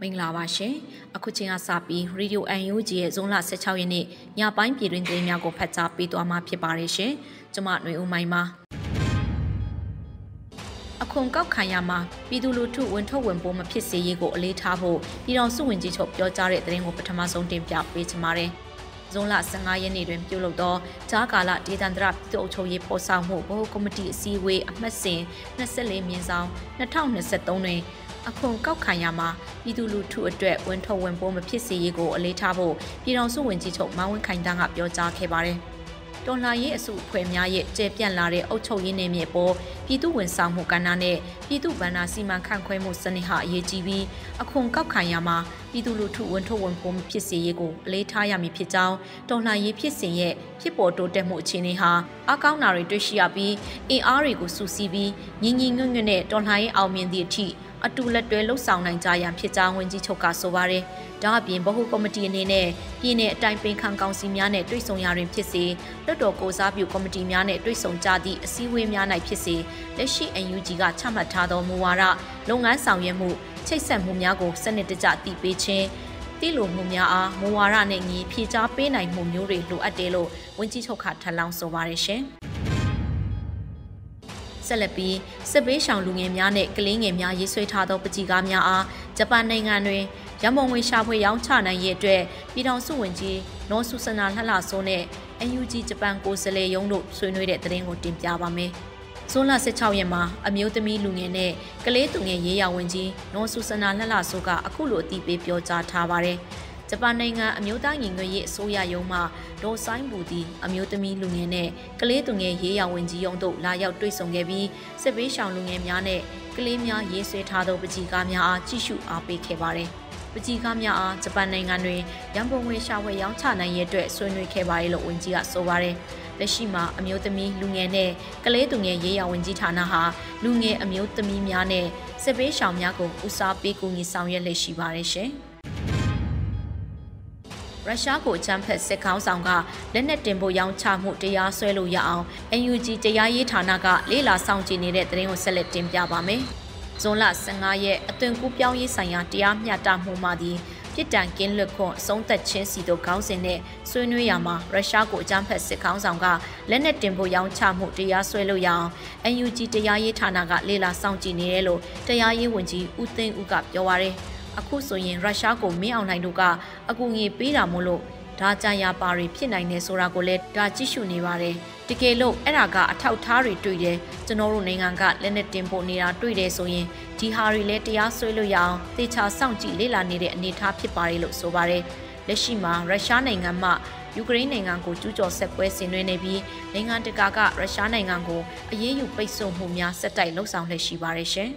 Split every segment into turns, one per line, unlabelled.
မင်္ဂလာပါရှင်အခုချိန်ကစပြီး Radio UNG ရဲ့ဇွန်လ16ရက်နေ့ညပိုင်းပြည်တွင်သတင်းများကိုဖတ်ကြားပေးသွားမှာဖြစ်ပါတယ်ရှင်ကျွန်မຫນွေဦးမိုင်းပါအခုကောက်ခံရမှာပြည်သူလူထုဝန်ထုတ်ဝန်ပိုးမဖြစ်စေရေးကိုအလေးထားဖို့ပြည်တော်စုဝင်ကြီးချုပ်ပြောကြားတဲ့သတင်းကိုပထမဆုံးတင်ပြပေးချင်ပါတယ်ဇွန်လ15ရက်နေ့တွင်ပြုလုပ်သောဂျားကာလဒေသန္တရပြည်သူ့အုပ်ချုပ်ရေးဖော်ဆောင်မှုဗဟိုကော်မတီအစည်းအဝေးအမှတ်စဉ်24မြင်းဆောင်2023တွင်အခုကောက်ခံရမှာပြည်သူလူထုအတွက်ဝန်ထုတ်ဝန်ပိုးမဖြစ်စေရေးကိုအလေးထားဖို့ပြည်တော်စုဝင်ကြီးချုပ်မောင်ဝင်းခိုင်တန်းကပြောကြားခဲ့ပါတယ်။တော်လှန်ရေးအစုအဖွဲ့များရဲ့ကျေပြန့်လာတဲ့အုပ်ချုပ်ရေးနယ်မြေပေါ်ပြည်သူဝန်ဆောင်မှုကဏ္ဍနဲ့ပြည်သူ့ဗန္ဒာစီမံခန့်ခွဲမှုစနစ်ဟာအရေးကြီးပြီးအခုကောက်ခံရမှာပြည်သူလူထုဝန်ထုတ်ဝန်ပိုးမဖြစ်စေရေးကိုအလေးထားရမည်ဖြစ်ကြောင်းတော်လှန်ရေးဖြစ်စဉ်ရဲ့ဖြစ်ပေါ်တိုးတက်မှုအခြေအနေဟာအကောင်းနာတွေတွေ့ရှိရပြီးအင်အားတွေကိုစုစည်းပြီးညီညီညွတ်ညွတ်နဲ့တော်လှန်ရေးအောင်မြင်သည့်အထိအတူလက်တွဲလှုပ်ဆောင်နိုင်ကြရန်ဖြစ်ကြောင်းဝန်ကြီးချုပ်ကဆိုပါတယ်။ဒါအပြင်ဗဟိုကော်မတီအနေနဲ့ပြည်내အတိုင်းပင်ခံကောင်စီများနဲ့တွေ့ဆုံရတွင်ဖြစ်စေလွှတ်တော်ကိုစားပြုကော်မတီများနဲ့တွေ့ဆုံကြသည့်အစည်းအဝေးများ၌ဖြစ်စေလက်ရှိ UNG ကချမှတ်ထားသောမူဝါဒလုပ်ငန်းဆောင်ရွက်မှုချိတ်ဆက်မှုများကိုစနစ်တကျတည်ပေးခြင်းတည်လို့မှုများအားမူဝါဒနဲ့ညီဖြည့်ချပေးနိုင်မှုမျိုးတွေလိုအပ်တယ်လို့ဝန်ကြီးချုပ်ကထပ်လောင်းဆိုပါတယ်ရှင်။ဆက်လက်ပြီးစစ်ဘေးရှောင်လူငယ်များနဲ့ကလေးငယ်များရေးဆွဲထားသောပကြီးကားများအားဂျပန်နိုင်ငံတွင်ရမုံငွေရှာဖွေရောင်းချနိုင်ရေးအတွက်ပြည်ထောင်စုဝန်ကြီးနော်ဆူဆနာလှလှစိုးနဲ့ UNG ဂျပန်ကိုယ်စားလှယ်ရုံးတို့ဆွေးနွေးတဲ့သတင်းကိုတင်ပြပါမယ်။ဇွန်လ16ရက်မှာအမျိုးသမီးလူငယ်နဲ့ကလေးသူငယ်ရေးရာဝန်ကြီးနော်ဆူဆနာလှလှစိုးကအခုလိုအသိပေးပြောကြားထားပါတယ်။ဂျပန်နိုင်ငံအမျိုးသားညီညွတ်ရေးအစိုးရရုံးမှဒေါ်ဆိုင်ဘူတီအမျိုးသမီးလူငယ်နဲ့ကလေးသူငယ်ရေးရာဝန်ကြီးရုံးတို့လာရောက်တွေ့ဆုံခဲ့ပြီးစစ်ဘေးရှောင်လူငယ်များနဲ့ကလေးများရေးဆွဲထားသောပကြီးကားများအားကြည့်ရှုအားပေးခဲ့ပါတယ်။ပကြီးကားများအားဂျပန်နိုင်ငံတွင်ရန်ပုံငွေရှာဖွေရောင်းချနိုင်ရေးအတွက်ဆွေးနွေးခဲ့ပါတယ်လို့ဝန်ကြီးကဆိုပါတယ်။လက်ရှိမှာအမျိုးသမီးလူငယ်နဲ့ကလေးသူငယ်ရေးရာဝန်ကြီးဌာနဟာလူငယ်အမျိုးသမီးများနဲ့စစ်ဘေးရှောင်များကိုဦးစားပေးကူညီဆောင်ရွက်လက်ရှိပါတယ်ရှင်။ရုရှားကိုအကြမ်းဖက်စစ်ခေါင်းဆောင်ကလက်နက်တင်ဖို့ရောင်းချမှုတရားစွဲလို့ရအောင် UNG တရားရေးဌာနကလေးလာဆောင်ကြည့်နေတဲ့သတင်းကိုဆက်လက်တင်ပြပါမယ်။ဇွန်လ15ရက်အသွင်ကူးပြောင်းရေးဆိုင်ရာတရားမျှတမှုမှသည်ပြည်တံကင်းလွတ်ခွန်အဆုံးသက်ချင်းစီတို့ခေါင်းစဉ်နဲ့ဆွေးနွေးရမှာရုရှားကိုအကြမ်းဖက်စစ်ခေါင်းဆောင်ကလက်နက်တင်ဖို့ရောင်းချမှုတရားစွဲလို့ရအောင် UNG တရားရေးဌာနကလေးလာဆောင်ကြည့်နေတယ်လို့တရားရေးဝန်ကြီးဦးသိန်းဦးကပြောပါရယ်အခုဆိုရင်ရုရှားကိုမင်းအောင်နိုင်တို့ကအကူအညီပေးတာမို့လို့ဒါကြံရပါတွေဖြစ်နိုင်တယ်ဆိုတာကိုလည်းဒါကြည့်ရှုနေပါတယ်တကယ်လို့အဲ့ဒါကအထောက်ထားတွေတွေ့တယ်ကျွန်တော်တို့နိုင်ငံကလက်နက်တင်ဖို့နေတာတွေ့တယ်ဆိုရင်ဒီဟာတွေလည်းတရားစွဲလို့ရအောင်သေချာစောင့်ကြည့်လေ့လာနေတဲ့အနေအထားဖြစ်ပါတယ်လို့ဆိုပါတယ်လက်ရှိမှာရုရှားနိုင်ငံမှယူကရိန်းနိုင်ငံကိုကျူးကျော်ဆက်ပွဲဆင်နွှဲနေပြီးနိုင်ငံတကာကရုရှားနိုင်ငံကိုအရေးယူပိတ်ဆို့မှုများဆက်တိုက်လှုံ့ဆော်လက်ရှိပါတယ်ရှင်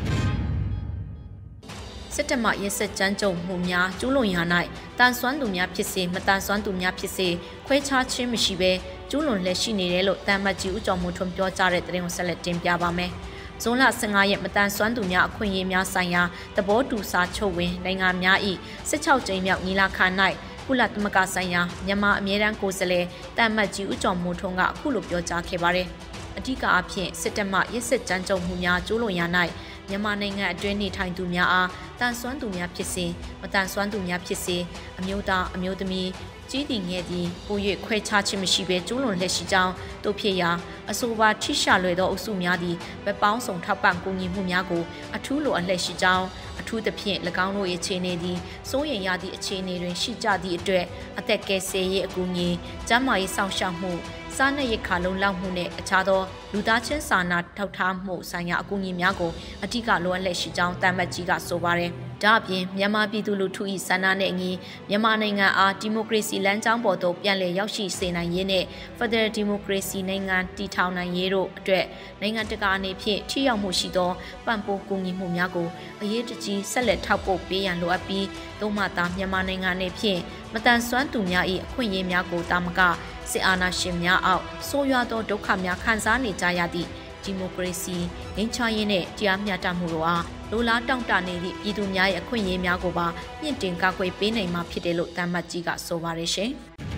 စစ်တပ်မှရဲစက်ကြမ်းကြုတ်မှုများကျူးလွန်ရာ၌တန်ဆွမ်းသူများဖြစ်စေမတန်ဆွမ်းသူများဖြစ်စေခွဲခြားခြင်းမရှိဘဲကျူးလွန်လက်ရှိနေတယ်လို့တမ်မတ်ကြီးဦးကျော်မိုးထွန်းပြောကြားတဲ့သတင်းကိုဆက်လက်တင်ပြပါမယ်။ဇွန်လ15ရက်မတန်ဆွမ်းသူများအခွင့်အရေးများဆိုင်ရာသဘောတူစာချုပ်ဝင်နိုင်ငံများ၏16ကြိမ်မြောက်ညီလာခံ၌ကုလသမဂ္ဂဆိုင်ရာမြန်မာအမြဲတမ်းကိုယ်စားလှယ်တမ်မတ်ကြီးဦးကျော်မိုးထွန်းကအခုလိုပြောကြားခဲ့ပါတယ်။အဓိကအဖြစ်စစ်တပ်မှရဲစက်ကြမ်းကြုတ်မှုများကျူးလွန်ရာ၌မြန်မာနိုင်ငံအတွင်းနေထိုင်သူများအားတန်ဆွမ်းသူများဖြစ်စေမတန်ဆွမ်းသူများဖြစ်စေအမျိုးသားအမျိုးသမီးကြီးတည်ငယ်သည်ပို၍ခွဲခြားခြင်းမရှိဘဲကျူးလွန်လက်ရှိကြောင်းတို့ဖြစ်ရာအဆိုပါထိရှလွယ်သောအုပ်စုများသည်ဗပောင်းဆောင်ထောက်ပံ့ကူညီမှုများကိုအထူးလိုအပ်လက်ရှိကြောင်းအထူးသဖြင့်၎င်းတို့၏အခြေအနေသည်စိုးရိမ်ရသည့်အခြေအနေတွင်ရှိကြသည့်အတွက်အသက်ကယ်ဆယ်ရေးအကူအညီကျန်းမာရေးစောင့်ရှောက်မှုစားနပ်ရိက္ခာလုံလောက်မှုနဲ့အခြားသောလူသားချင်းစာနာထောက်ထားမှုဆိုင်ရာအကူအညီများကိုအထူးလိုအပ်လက်ရှိကြောင်းတမ်မတ်ကြီးကဆိုပါတယ်။ဒါ့အပြင်မြန်မာပြည်သူလူထု၏ဆန္ဒနဲ့အညီမြန်မာနိုင်ငံအားဒီမိုကရေစီလမ်းကြောင်းပေါ်သို့ပြန်လည်ရောက်ရှိစေနိုင်ရေးနဲ့ဖက်ဒရယ်ဒီမိုကရေစီနိုင်ငံတည်ထောင်နိုင်ရေးတို့အတွက်နိုင်ငံတကာအနေဖြင့်ထိရောက်မှုရှိသောပံ့ပိုးကူညီမှုများကိုအရေးတကြီးဆက်လက်ထောက်ပို့ပေးရန်လိုအပ်ပြီးသို့မှသာမြန်မာနိုင်ငံအနေဖြင့်မတန်ဆွမ်းသူများ၏အခွင့်အရေးများကိုတာမကစစ်အာဏာရှင်များအောက်ဆိုးရွားသောဒုက္ခများခံစားနေကြရသည့်ဒီမိုကရေစီငြိမ်းချမ်းရေးနဲ့တရားမျှတမှုတို့အားလိုလားတောင့်တနေသည့်ပြည်သူများရဲ့အခွင့်အရေးများကိုပါမြင့်တင်ကာကွယ်ပေးနိုင်မှာဖြစ်တယ်လို့တမ်မတ်ကြီးကဆိုပါတယ်ရှင်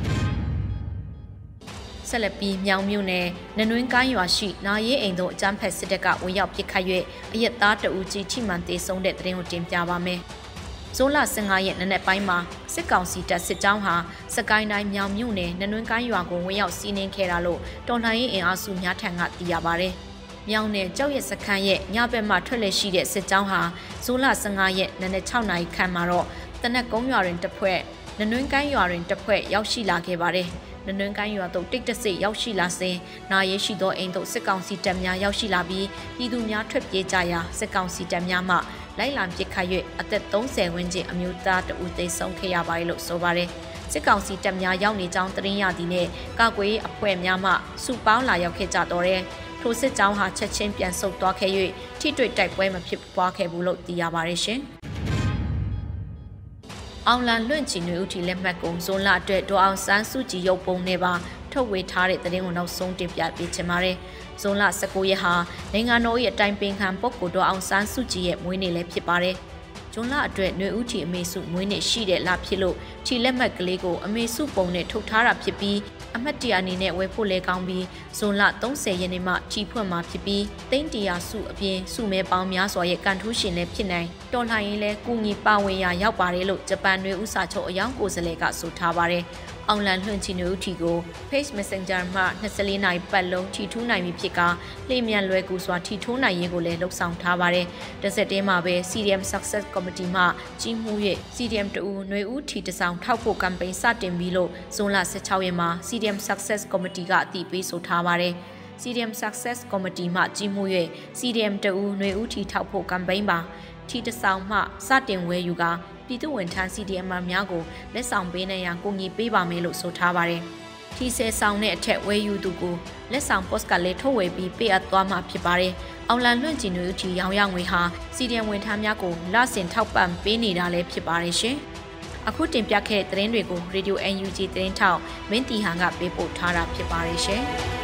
။ဆက်လက်ပြီးမြောင်မြို့နယ်နနွင်းကိုင်းရွာရှိနာရေးအိမ်တို့အကြမ်းဖက်စစ်တပ်ကဝင်ရောက်ပစ်ခတ်၍အရက်သားတအူးကြီးထိမှန်သေဆုံးတဲ့တဲ့ရင်ကိုတင်ပြပါမယ်။ဇိုလ15ရက်နေ့ပိုင်းမှာစစ်ကောင်စီတပ်စစ်ကြောင်းဟာစကိုင်းတိုင်းမြောင်မြို့နယ်နနွင်းကိုင်းရွာကိုဝင်ရောက်စီးနင်းခဲ့တာလို့တော်လှန်ရေးအင်အားစုများထံကသိရပါတယ်။မြောင်နယ်ကြောက်ရက်စခန်းရဲ့ညဘက်မှထွက်လက်ရှိတဲ့စစ်ကြောင်းဟာဇိုလ15ရက်နေ့6နာရီခန့်မှာတော့တနက်ကုန်းရွာတွင်တစ်ဖွဲ့နနွင်းကိုင်းရွာတွင်တစ်ဖွဲ့ရောက်ရှိလာခဲ့ပါတယ်။နနွင်းကိုင်းရွာသို့တိတ်တဆိတ်ရောက်ရှိလာစဉ်နာရေးရှိသောအိမ်သို့စစ်ကောင်စီတပ်များရောက်ရှိလာပြီးပြည်သူများထွက်ပြေးကြရာစစ်ကောင်စီတပ်များမှလိုက်လံပစ်ခတ်၍အသက်30ဝန်းကျင်အမျိုးသားတဦးသေဆုံးခဲ့ရပါတယ်လို့ဆိုပါတယ်။စစ်ကောင်စီတပ်များရောက်နေကြောင်းသတင်းရသည်နဲ့ကာကွယ်ရေးအဖွဲ့များမှစုပေါင်းလာရောက်ခဲ့ကြတော့တယ်။ထိုစစ်ကြောင်းဟာချက်ချင်းပြန်ဆုတ်သွားခဲ့၍ထိတွေ့တိုက်ပွဲမဖြစ်ပွားခဲ့ဘူးလို့သိရပါတယ်ရှင်။အောင်လန်လွင့်ချီနွေဦးထီလက်မှတ်ကုံဇွန်လအတွက်ဒေါ်အောင်ဆန်းစုကြည်ရုပ်ပုံနဲ့ပါထုတ်ဝေထားတဲ့သတင်းကိုနောက်ဆုံးတင်ပြပေးချင်ပါတယ်။ဇွန်လ19ရက်ဟာနိုင်ငံတော်၏အတိုင်ပင်ခံပုဂ္ဂိုလ်ဒေါ်အောင်ဆန်းစုကြည်ရဲ့မွေးနေ့လည်းဖြစ်ပါတယ်။ဇွန်လအတွက်နွေဦးထီအမေစုမွေးနေ့ရှိတဲ့လဖြစ်လို့ထီလက်မှတ်ကလေးကိုအမေစုပုံနဲ့ထုတ်ထားတာဖြစ်ပြီးအမှတ်တရအနေနဲ့ဝယ်ဖို့လဲကောင်းပြီးဇွန်လ30ရက်နေ့မှထီဖွင့်မှာဖြစ်ပြီးသိန်းတရာစုအပြင်စုမဲပေါင်းများစွာရဲ့ကန်ထူးရှင်လည်းဖြစ်နိုင်တော်လှန်ရေးလဲကူညီပါဝင်ရာရောက်ပါတယ်လို့ဂျပန်နွေဦးစာချုပ်အယောင်ကိုယ်စားလှယ်ကဆိုထားပါတယ်။အောင်လန်လွှင့်ချီနွေဦးထီကို Face Messenger မှာ24နာရီပတ်လုံးထီထူးနိုင်ပြီဖြစ်ကလျင်မြန်လွယ်ကူစွာထီထိုးနိုင်ရေးကိုလည်းလှုပ်ဆောင်ထားပါတယ်။တစ်ဆက်တည်းမှာပဲ CDM Success Committee မှကြီးမှု၍ CDM တူနွေဦးထီတစောင်ထောက်ဖို့ campaign စတင်ပြီးလို့ဇွန်လ16ရက်မှာ CDM Success Committee ကအတည်ပြုဆိုထားပါတယ်။ CDM Success Committee မှကြီးမှု၍ CDM တူနွေဦးထီထောက်ဖို့ campaign ပါထီတစောင်မှစတင်ဝဲယူကပြည်သူဝန်ထမ်း CDM များကိုလက်ဆောင်ပေးနေရန်ကူညီပေးပါမယ်လို့ဆိုထားပါတယ်။ထီဆဲဆောင်တဲ့အထက်ဝဲယူသူကိုလက်ဆောင် post ကလည်းထုတ်ဝေပြီးပေးအပ်သွားမှာဖြစ်ပါတယ်။အောင်လန်လွင့်ချီနွေဦးထီရောင်ရငွေဟာ CDM ဝန်ထမ်းများကိုလစဉ်ထောက်ပံ့ပေးနေတာလည်းဖြစ်ပါတယ်ရှင်။အခုတင်ပြခဲ့တဲ့သတင်းတွေကို Radio NUG သတင်းထောက်မင်းတီဟန်ကပေးပို့ထားတာဖြစ်ပါတယ်ရှင်။